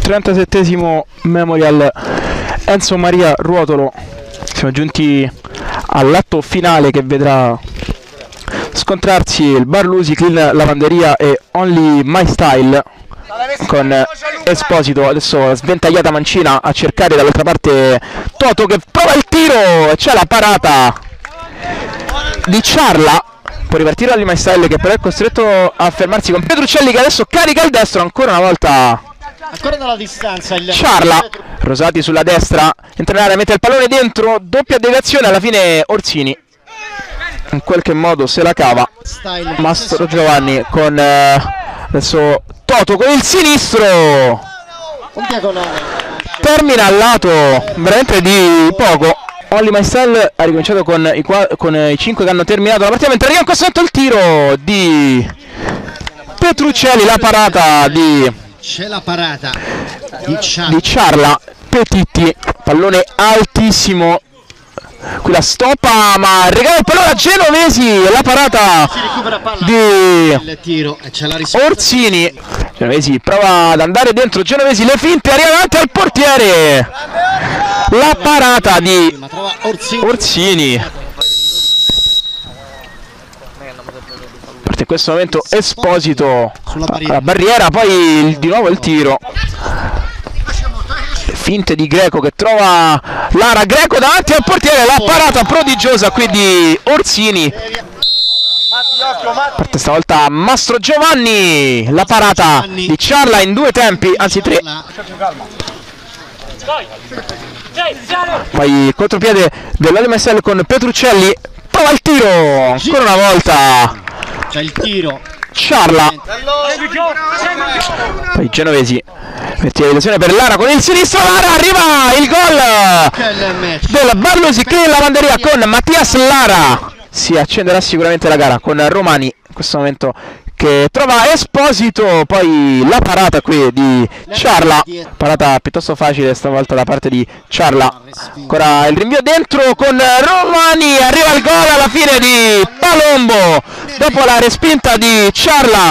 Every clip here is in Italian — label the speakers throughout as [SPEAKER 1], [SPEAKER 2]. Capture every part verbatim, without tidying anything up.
[SPEAKER 1] trentasettesimo Memorial Enzo Maria Ruotolo. Siamo giunti all'atto finale che vedrà scontrarsi il Barlusi, Clean Lavanderia e Only My Style, con Esposito adesso sventagliata mancina a cercare dall'altra parte Toto che prova il tiro e c'è la parata di Ciarla. Può ripartire Only My Style che però è costretto a fermarsi con Petruccelli che adesso carica il destro ancora una volta.
[SPEAKER 2] Ancora dalla distanza il
[SPEAKER 1] Ciarla, Rosati sulla destra, entra in area, mette il pallone dentro, doppia deviazione, alla fine Orsini in qualche modo se la cava. Mastro Giovanni con eh, adesso Toto con il sinistro,
[SPEAKER 2] un diagonale,
[SPEAKER 1] termina al lato veramente di poco. Only My Style ha ricominciato con i, con i cinque che hanno terminato la partita, mentre arriva in questo momento il tiro di Petruccelli, la parata di
[SPEAKER 2] c'è la parata di Ciarla.
[SPEAKER 1] di Ciarla. Petitti, pallone altissimo, qui la stoppa ma regala il pallone a Genovesi, la parata
[SPEAKER 2] si recupera palla
[SPEAKER 1] di
[SPEAKER 2] il tiro e c'è la risposta.
[SPEAKER 1] Orsini. Genovesi prova ad andare dentro, Genovesi le finte, arriva davanti al portiere, la parata di Orsini. Parte in questo momento Esposito alla barriera, poi il, di nuovo il tiro, finte di Greco che trova Lara, Greco davanti al portiere, la parata prodigiosa qui di Orsini. Parte stavolta Mastro Giovanni, la parata di Ciarla in due tempi, anzi tre. Poi contropiede dell'Only My Style con Petruccelli, prova il tiro ancora una volta.
[SPEAKER 2] C'è il tiro
[SPEAKER 1] Ciarla, poi Genovesi mette la lesione per Lara con il sinistro, Lara, arriva il gol del Barlusi Clean Lavanderia con Mattias Lara. Si accenderà sicuramente la gara con Romani in questo momento che trova Esposito, poi la parata qui di Ciarla, parata piuttosto facile stavolta da parte di Ciarla, ancora il rinvio dentro con Romani, arriva il gol alla fine di Palombo dopo la respinta di Ciarla,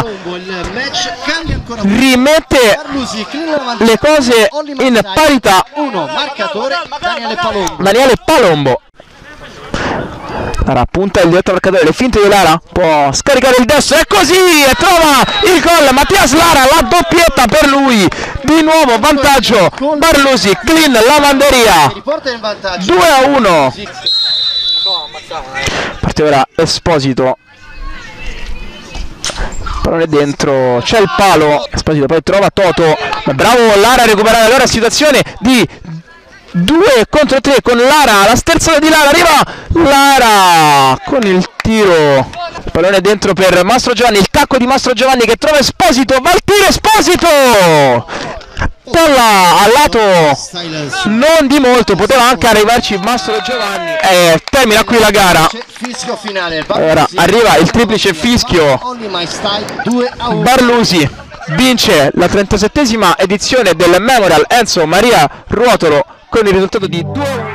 [SPEAKER 1] rimette le cose in parità Daniele Palombo. Lara punta il diretto marcatore, le finte di Lara, può scaricare il destro e così e trova il gol Mattias Lara, la doppietta per lui, di nuovo vantaggio Barlusi Clean Lavanderia, due a uno. Parte ora Esposito, pallone dentro, c'è il palo, Esposito poi trova Toto, bravo Lara a recuperare allora situazione di due contro tre con Lara, la sterzata di Lara, arriva Lara con il tiro, pallone dentro per Mastro Giovanni, il tacco di Mastro Giovanni che trova Esposito, va il tiro, Esposito, palla al lato non di molto, poteva anche arrivarci Mastro Giovanni e termina qui la gara. Ora arriva il triplice fischio, Barlusi vince la trentasettesima edizione del Memorial Enzo Maria Ruotolo con il risultato di due a uno.